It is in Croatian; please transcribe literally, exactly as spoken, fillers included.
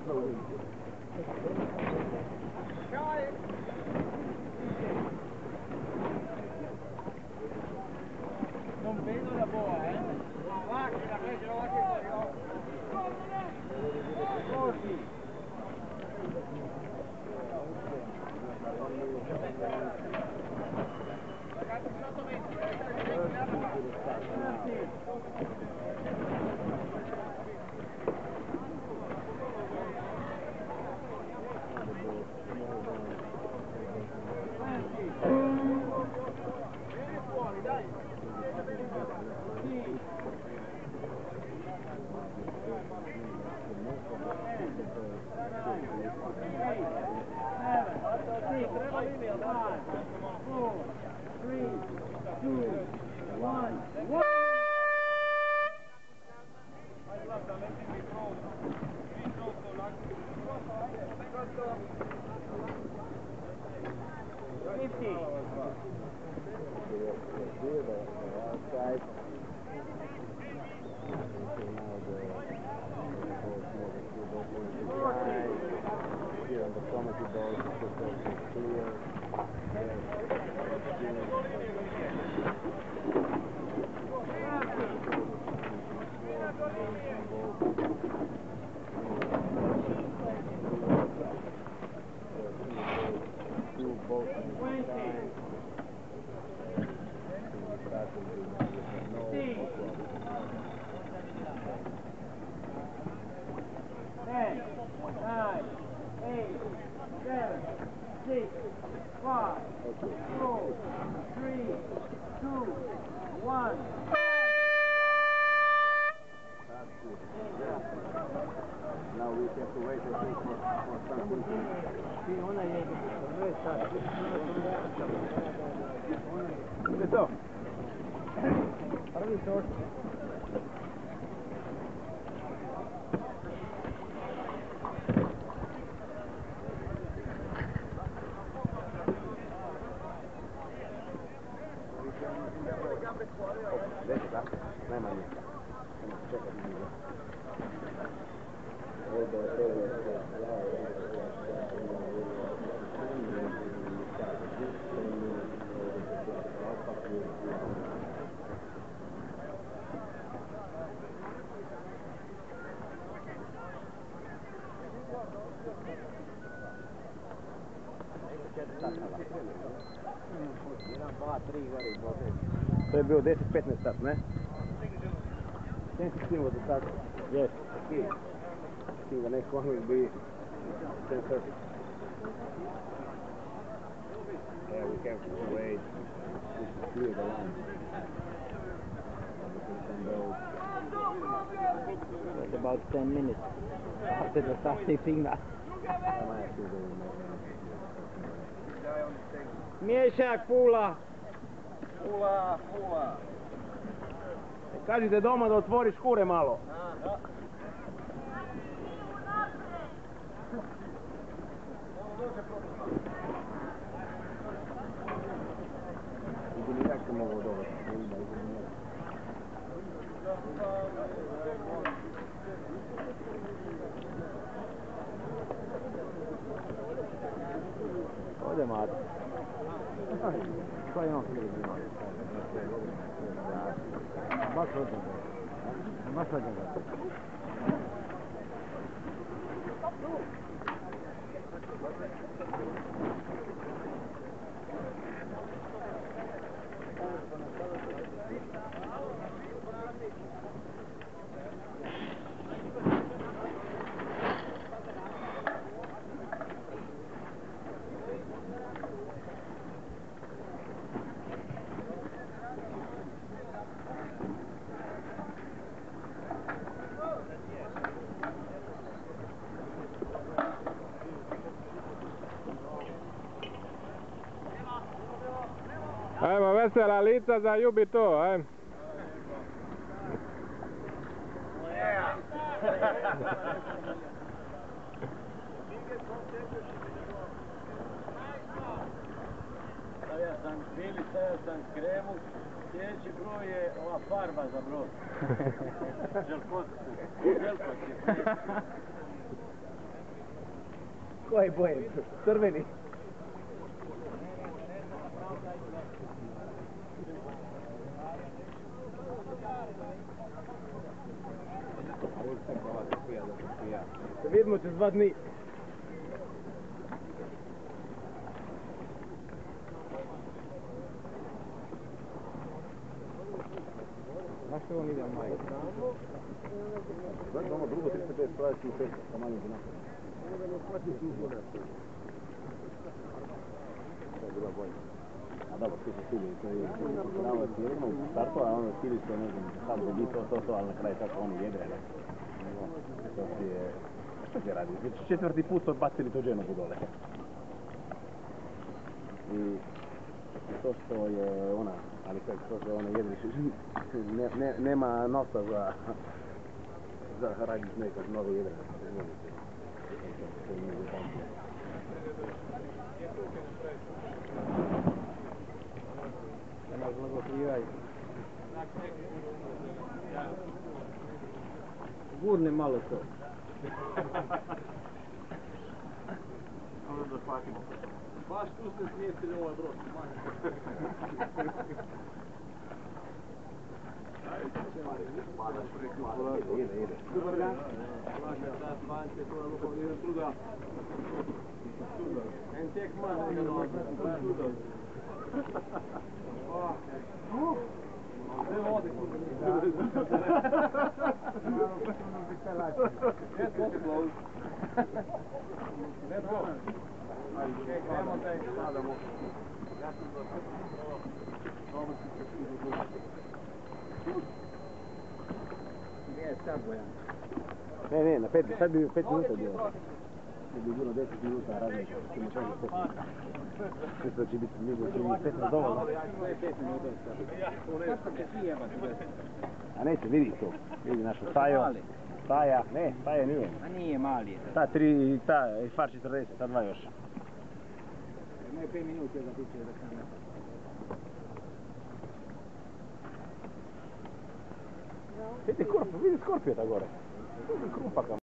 Non vedo la boa, eh? Va, che la prende, la va che fuori, no? Così. Ragazzi, sotto venti, To je bilo deset petnaest sat, ne? ten fifteen was the start. Yes. Okay. I think the next one will be ten thirty. Yeah, we have to wait to clear the line. That's about ten minutes after the starting signal. Miješak, Pula! Pula, Pula. Kažite doma da otvoriš kure malo. Da, da. Izumijak se mogu dobro. Ovdje Mate. Šta imam prije zima? Baš rođen ga. Baš rođen ga. Ajmo, vesela lica za Ljubi to, ajmo. Stavio sam bili, stavio sam kremu, sljedeći broj je ova farba za brod. Željko, Željko će. Koje boje? Crveni. Se vidimo čez dva dni. Zašto on ide u maju? Znači ono drugo trideset pet praviš i pet, pa manje za nas. To je bila bolja. A dobro, svi su stigli, to je pravo cijelo u startu, a ono stili se, ne znam, sad bi bi to, to, to, ali na kraju tako oni jedre, ne. To ti je... Što ti radi? Već četvrti put odbacili to dženogu dole. I to što je ona, ali kako to što ona jedri, ne, ne, nema novca za... za raditi nekog nove jedre. Nema zlagopljivaju. Gurni malo to. Onda da shvatimo. Baš tu ste smjestili ovaj brod. Ide, ide. Dobar dan. Vlaga, da, banke, to je lupo, jedan tuda. En tek mana, jedan ovakve, tuda. Gdje vodi? Let's go, close. Let's go. Okay, krenemo da ih sadamo. Ja sam došao. Dobro si se svi dogovoriti. Gdje je sad Bojan? Ne, ne, na pet, sad bi pet minuta bilo. Sad bi bilo deset minuta radnika, što mi kaže pet minuta. Mislim da će biti, mislim da će biti pet dovoljno. Koje pet minuta je sad? Kako će ti jebati? A neće, vidi to. Vidi našu Stajo. Staja, ne, Staja nije. A nije mali. Ta tri, ta Far četrdeset, ta dva još. Imaju pet minuta da tiče da sam ne. Vidi Skorpio, vidi Skorpio ta gore. Vidi Krupaka.